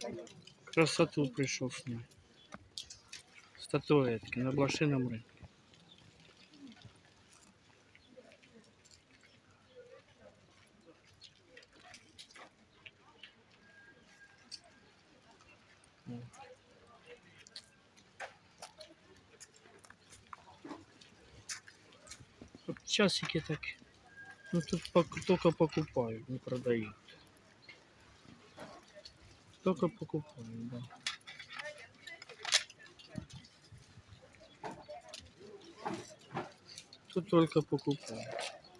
Красоту пришел снять. Статуэтки на блошином рынке. Вот часики так. Ну тут только покупают, не продают. Только покупают, да. Тут только покупают.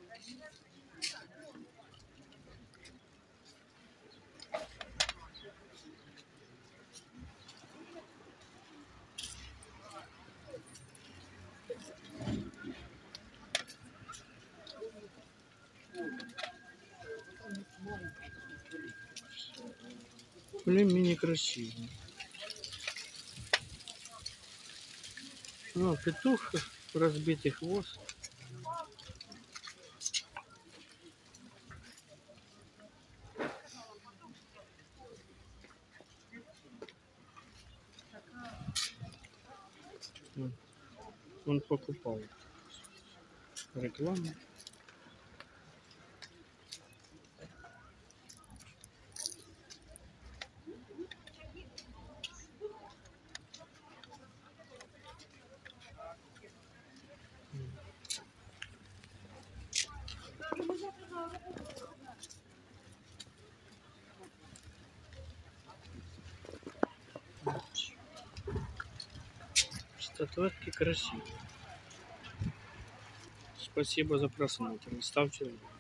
Более-менее красиво. Петух, разбитый хвост. Он покупал. Реклама. Статуэтки красивые. Спасибо за просмотр. Ставьте лайк.